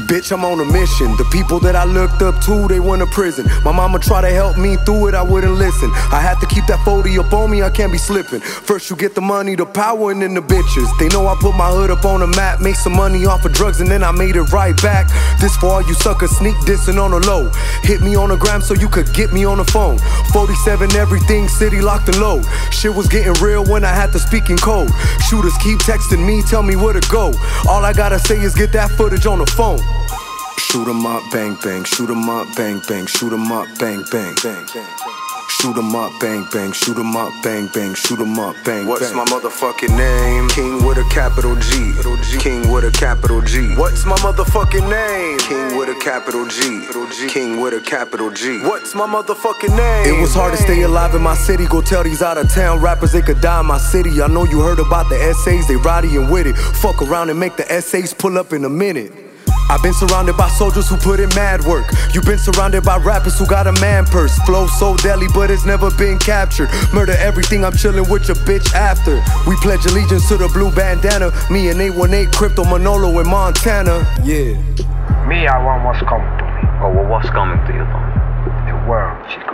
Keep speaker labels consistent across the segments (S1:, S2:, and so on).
S1: Bitch, I'm on a mission. The people that I looked up to, they went to prison. My mama tried to help me through it, I wouldn't listen. I had to keep that 40 up on me, I can't be slipping. First you get the money, the power, and then the bitches. They know I put my hood up on the map, make some money off of drugs, and then I made it right back. This for all you suckers sneak dissing on the low. Hit me on the gram so you could get me on the phone. 47 everything, city locked and low. Shit was getting real when I had to speak in code. Shooters keep texting me, tell me where to go. All I gotta say is get that footage on the phone. Shoot 'em up, bang, bang, shoot 'em up, bang, bang, shoot 'em up, bang, bang, bang. Shoot 'em up, bang, bang, shoot 'em up, bang, bang, shoot 'em up, bang, bang. What's my motherfucking name? King with a capital G. King with a capital G. What's my motherfucking name? King with a capital G. King with a capital G. What's my motherfucking name? It was hard to stay alive in my city. Go tell these out of town rappers they could die in my city. I know you heard about the essays, they rowdy and with it. Fuck around and make the essays pull up in a minute. I've been surrounded by soldiers who put in mad work. You've been surrounded by rappers who got a man purse. Flow so deadly, but it's never been captured. Murder everything, I'm chilling with your bitch after. We pledge allegiance to the blue bandana. Me and 818, Crypto, Manolo, and Montana. Yeah.
S2: Me, I want what's coming to me.
S3: Oh, well, what's coming to you, Tom?
S2: The world, Chico.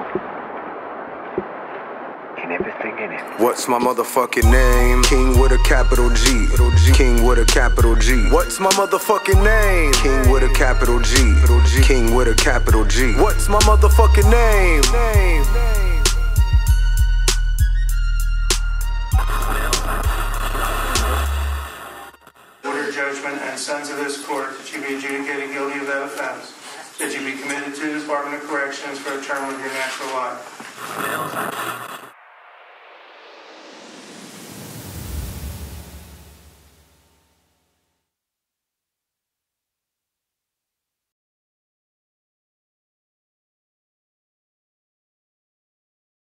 S2: And everything in it.
S1: What's my motherfucking name? King with a capital G. King with a capital G. What's my motherfucking name? King with a capital G. King with a capital G. What's my motherfucking name?